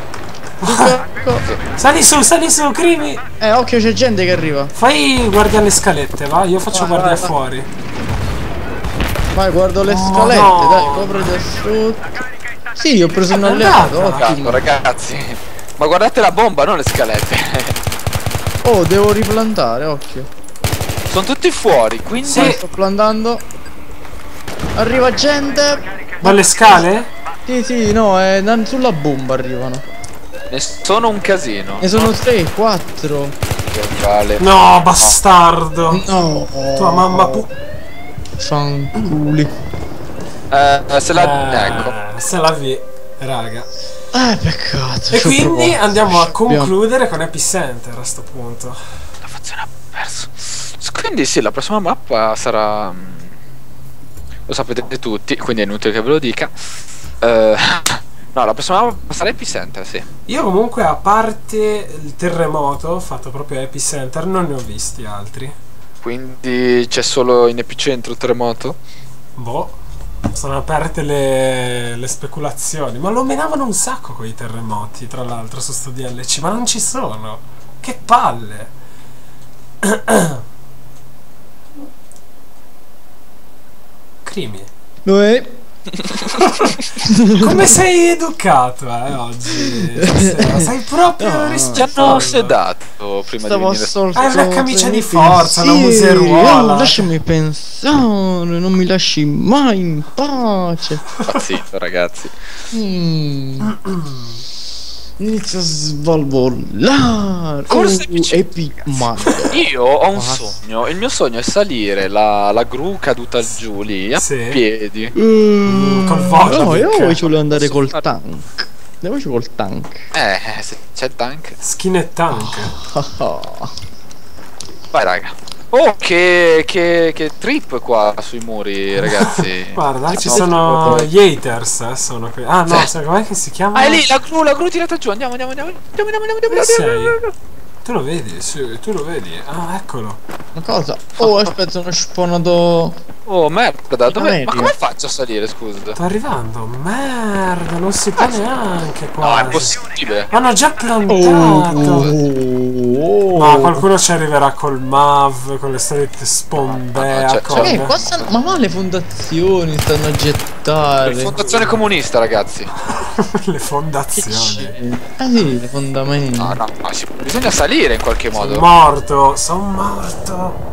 Sali su, Crimi. Occhio, c'è gente che arriva. Fai guardia alle scalette, va? Io faccio Vai, guardia vai. fuori. Vai, guardo le Oh, scalette, no. dai, copri da sotto. Sì, ho preso un alleato, andata. ottimo. Ragazzi. Ma guardate la bomba, non le scalette. Oh, devo riplantare, occhio. Sono tutti fuori, quindi. Sì. Sto plantando. Arriva gente. Dalle scale? Sì, no, sulla bomba arrivano. Ne sono un casino. Ne sono 3, 4. Che vale. No, bastardo. No. Tua mamma Fanculi. Se la. Ecco. Se la vi, raga. Peccato. E ci ho quindi provato. andiamo a Abbiamo- concludere con Epicenter a sto punto. La fazione ha perso. Quindi sì, la prossima mappa sarà. Lo sapete tutti, quindi è inutile che ve lo dica. No, la prossima mappa sarà Epicenter, sì. Io comunque, a parte il terremoto fatto proprio a Epicenter, non ne ho visti altri. Quindi c'è solo in epicentro il terremoto. Boh. Sono aperte le speculazioni. Ma lo menavano un sacco con i terremoti, tra l'altro, su sto DLC. Ma non ci sono. Che palle. Crimi. Noi Come sei educato oggi? Sei proprio Ci hanno sedato prima di venire. Hai una camicia di forza, una museruola. Lasciami pensare, non mi lasci mai in pace. Pazzito, ragazzi. Inizia a svalvolare. Corsa Io ho un sogno. Il mio sogno è salire la gru caduta giù lì a piedi. Col volo. No, io voglio andare col tank. Dove c'è col tank? Se c'è il tank. Skin e tank. Vai raga. Oh, che trip qua sui muri, ragazzi. Guarda, ci sono gli haters, sono qui. Ah no, com'è che si chiama? Ah, è lì, la gru tirata giù. Andiamo. Tu lo vedi? Sì, tu lo vedi. Ah, eccolo. Ma cosa? Oh, aspetta, sono spawnato. Oh, merda, dove? Ma come faccio a salire, scusa? Sto arrivando. Merda, non si può neanche qua. No, è impossibile. Hanno già plantato. Ma qualcuno ci arriverà col MAV, con le solite spombe. Ma no, le fondazioni stanno a gettare. Le fondazione comunista, ragazzi. Le fondazioni. Sì, le fondamenta. No, bisogna salire in qualche modo. Sono morto.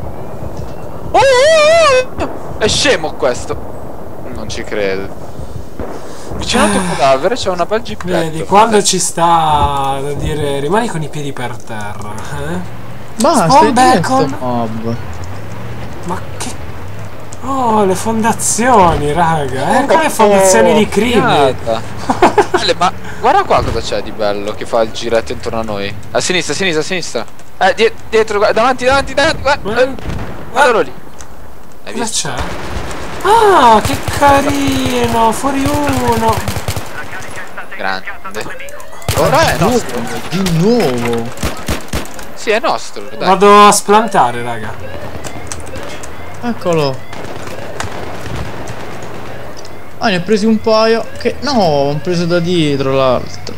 È scemo questo. Non ci credo. Vicino al tuo cadavere c'è una bel jeep. Vedi, quando ci sta da dire rimani con i piedi per terra, Basta, bacon. Ma che... Oh, le fondazioni, raga. Ecco le fondazioni di crimine. Ma guarda qua cosa c'è di bello che fa il giretto intorno a noi. A sinistra. Dietro, davanti. Guardalo lì. Hai visto? Cosa c'è? Ah, che carino. Fuori uno. Grande. Ora è nostro. Di nuovo. Sì, è nostro, dai. Vado a splantare, raga. Eccolo. Ne ho presi un paio. Che no, ho preso da dietro l'altro.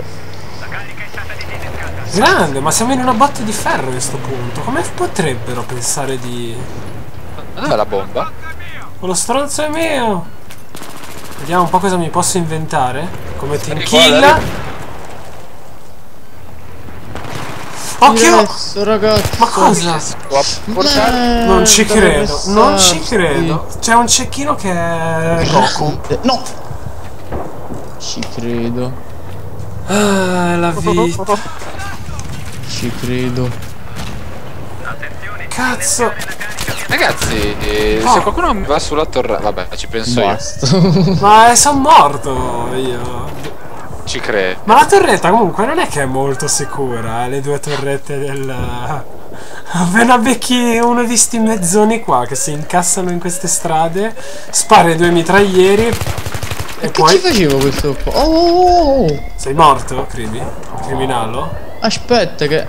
Grande, ma siamo in una botte di ferro a questo punto. Come potrebbero pensare di... Dov'è la bomba? Lo stronzo è mio. Vediamo un po' cosa mi posso inventare. Come team kill. Occhio! Adesso, ragazzi. Ma cosa? Non ci credo. C'è un cecchino che è Goku. No! Ci credo. La vita. Ci credo. Cazzo. Ragazzi, se qualcuno mi va sulla torre... Vabbè, ci penso io. Ma sono morto io. Ci credo. Ma la torretta comunque non è che è molto sicura, le due torrette del... Appena becchi uno di sti mezzoni qua che si incassano in queste strade, spari due mitraglieri e poi... Che ci facevo questo qua? Oh! Sei morto, criminalo? Aspetta che...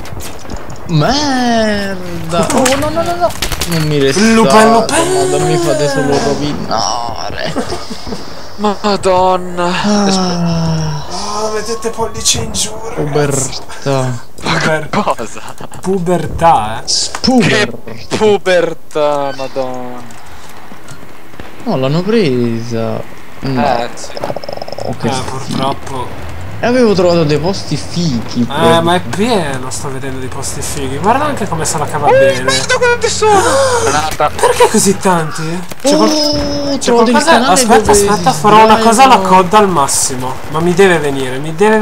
Merda! Oh no! Non mi resta. Lupa. Mi fate solo rovinare. Madonna. Mettete pollice in giù. Pubertà. Cosa? Pubertà, Che pubertà, madonna. No, l'hanno presa. Sì. Purtroppo. E avevo trovato dei posti fighi. Ma è pieno, sto vedendo dei posti fighi. Guarda anche come se la cava bene. Quanti sono? Perché così tanti? C'è qualcosa. Aspetta, farò una cosa alla COD al massimo. Ma mi deve venire.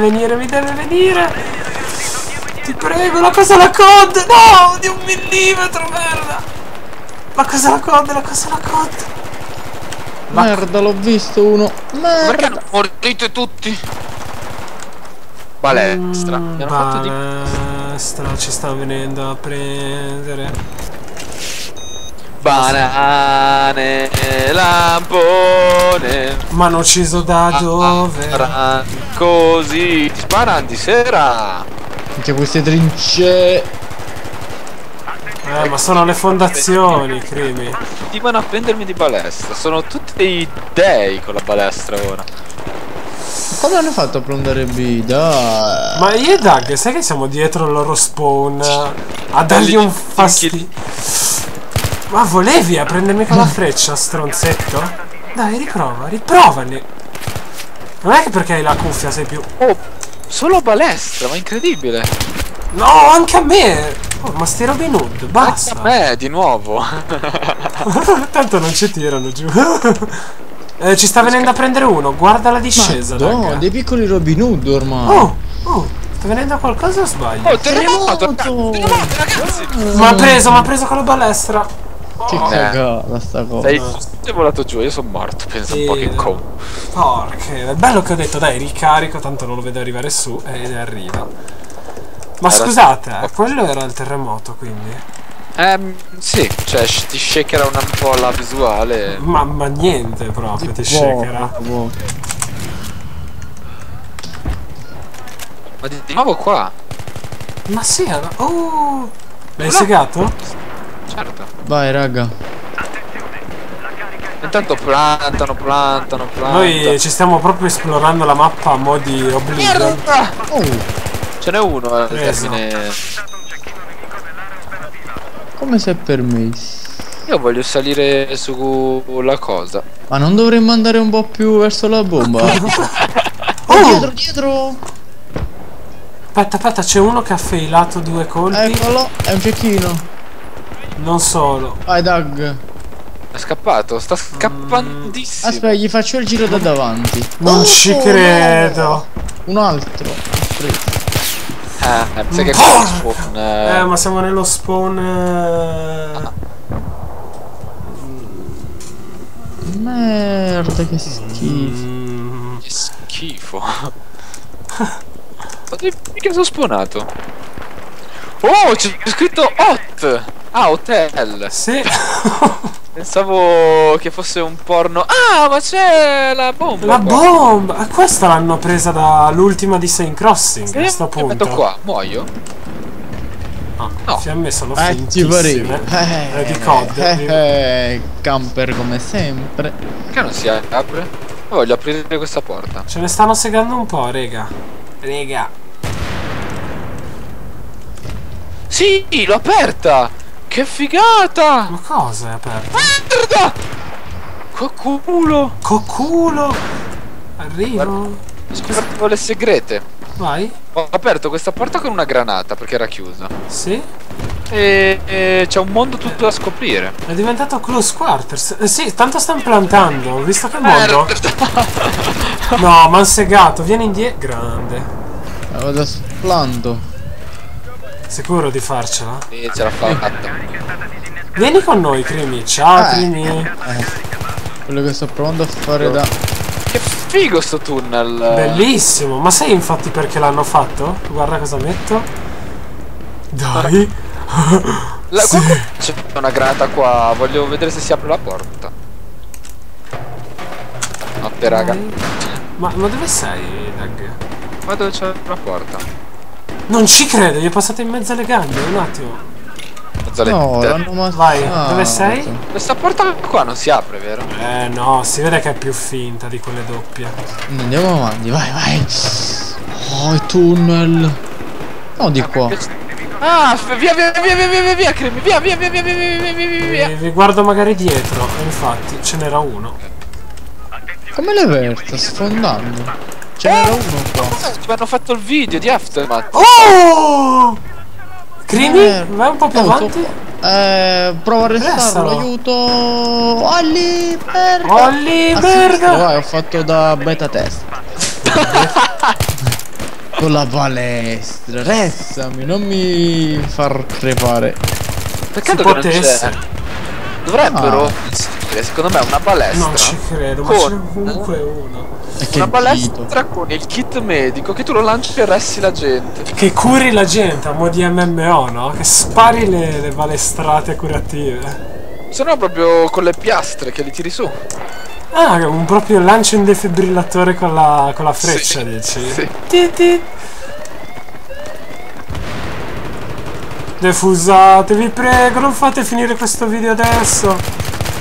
Ti prego, la cosa alla COD. No, di 1 millimetro, merda. La cosa alla COD. Merda, l'ho visto uno. Merda. Perché non morite tutti? Balestra. Balestra, ci sta venendo a prendere. Banane, lampone. Ma hanno ucciso da dove? Così ti sparano di sera. Anche queste trincee. Ma sono le fondazioni, crimi. Ti vanno a prendermi di balestra. Sono tutti dei dei con la balestra ora. Come hanno fatto a prendere B? Dai. Ma io e Doug, sai che siamo dietro il loro spawn a dargli un fastidio? Ma volevi a prendermi con la freccia, stronzetto? Dai, riprova, riprovali. Non è che perché hai la cuffia sei più... Oh, solo balestra, ma incredibile. No, anche a me! Oh, ma sti Robin Hood, basta! Di nuovo. Tanto non ci tirano giù. Ci sta venendo a prendere uno, guarda la discesa, No, raga. dei piccoli Robin Hood ormai. Oh, sta venendo qualcosa o sbaglio? Oh, terremoto, ragazzi. Mi ha preso con la balestra. Che cagata sta cosa. Sei volato giù, io sono morto, penso un po' che co. Porca, è bello che ho detto, dai, ricarico, tanto non lo vedo arrivare su ed arriva. Ma scusate, quello era il terremoto, quindi? Sì, cioè ti shakerà un po' la visuale. Ma niente proprio, ti shakera. Ma di nuovo qua? Ma sì, oh! L'hai segato? Certo. Vai raga. Intanto plantano. Noi ci stiamo proprio esplorando la mappa a modi Oblivion. Oh, Ce n'è uno al Preso. termine. come si è permesso? Io voglio salire sulla cosa. Ma non dovremmo andare un po' più verso la bomba? Dietro! Aspetta, c'è uno che ha failato 2 colpi. Eccolo, è un cecchino. Non solo. Vai Doug. È scappato, sta scappandissimo. Aspetta, gli faccio il giro da davanti. Non ci credo. Un altro. Sai che qua spawn. Ma siamo nello spawn. Merda, che schifo. Che schifo. Mica sono spawnato. Oh, c'è scritto hot. Ah, hotel. Sì. Pensavo che fosse un porno. Ah, ma c'è la bomba. La qua. bomba. Questa l'hanno presa dall'ultima di Saint Crossing. A sto Mi metto punto. qua, muoio. No. Fiamme sono Ci fintissime. pareva. Di COD. Camper come sempre. Perché non si apre? Io voglio aprire questa porta. Ce ne stanno segando un po', rega. Sì, l'ho aperta! Che figata! Ma cosa è aperto? Merda! Culo! Cocculo. Arrivo. Ho scoperto le segrete. Vai. Ho aperto questa porta con una granata perché era chiusa. Sì. E c'è un mondo tutto da scoprire. È diventato close quarters. Sì, tanto stanno plantando. Ho visto che mondo. No, m'han segato. Vieni indietro. Grande. Vado splando. Sicuro di farcela? Sì, ce l'ha fatta. Vieni con noi, Crimi. Ciao, Crimi. Quello che sto provando a fare da... Che figo sto tunnel. Bellissimo. Ma sai infatti perché l'hanno fatto? Guarda cosa metto. Dai. Sì. C'è una granata qua. Voglio vedere se si apre la porta. Notte, raga. Ma dove sei, Doug? Ma dove c'è la porta? Non ci credo, gli è passato in mezzo alle gambe. Un attimo. No, l'hanno massato. Vai, dove sei? Questa porta qua non si apre, vero? No, si vede che è più finta di quelle doppie. Andiamo avanti, vai. Oh, il tunnel. No, di qua. Ah, via, Cremi, via. Vi guardo magari dietro. Infatti, ce n'era uno. Come le verta? Sfondando. Ce n'era uno qua. Mi hanno fatto il video di Aftermath. Oh! Crimi? Vai un po' più avanti. Provo a restarlo, Restalo. aiuto. Olli, merda. Olli, merda. Vai, ho fatto da beta test. Con la balestra. Restami, non mi far crepare. Peccato Si che non potesse. c'è. Dovrebbero inserire, secondo me, una balestra. Non ci credo, ma ce n'è comunque uno. Una balestra con il kit medico che tu lo lanci e arresti la gente. Che curi la gente a mo' di MMO, no? Che spari le balestrate curative. Se no proprio con le piastre che li tiri su. Ah, un proprio lancio in defibrillatore con la freccia, Sì, dici? sì. Ti. Defusate, vi prego, non fate finire questo video adesso.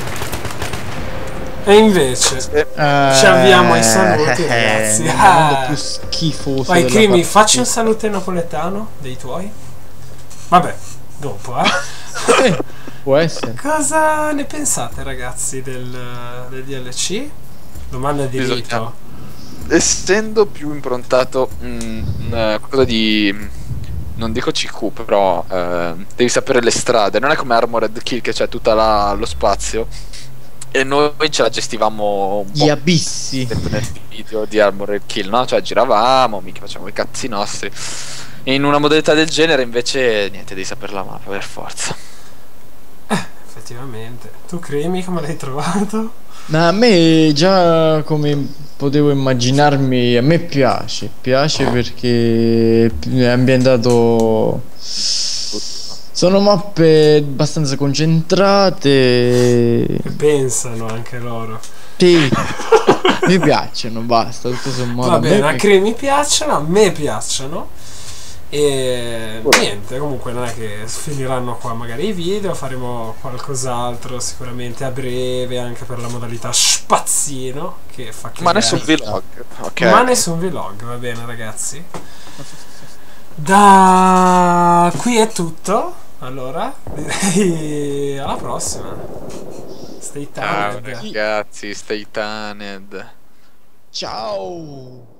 E invece ci avviamo ai saluti, ragazzi. Il mondo più schifoso. Vai, della Crimi, partita. facci un saluto napoletano dei tuoi. Vabbè, dopo, Può essere. Cosa ne pensate, ragazzi, del DLC? Domanda di Bisogna- rito. Essendo più improntato qualcosa di, non dico CQ, però devi sapere le strade, non è come Armored Kill che c'è tutta lo spazio e noi ce la gestivamo un Gli po' abissi. nel video di Armored Kill, no? Cioè giravamo, mica facciamo i cazzi nostri. E in una modalità del genere invece niente, devi sapere la mappa per forza. Effettivamente. Tu, Cremi, come l'hai trovato? Ma a me già come potevo immaginarmi, a me piace perché è ambientato. Sono mappe abbastanza concentrate. Che pensano anche loro. Sì, mi piacciono, basta, tutto sommato. Va a me bene, a pi- Cremi piacciono, a me piacciono. E niente, comunque non è che finiranno qua magari i video, faremo qualcos'altro sicuramente a breve anche per la modalità spazzino che fa Ma cagare. nessun vlog, ok? Ma nessun vlog, va bene ragazzi. Da qui è tutto. Allora, direi alla prossima. Stay Ciao tuned. ragazzi, stay tuned. Ciao.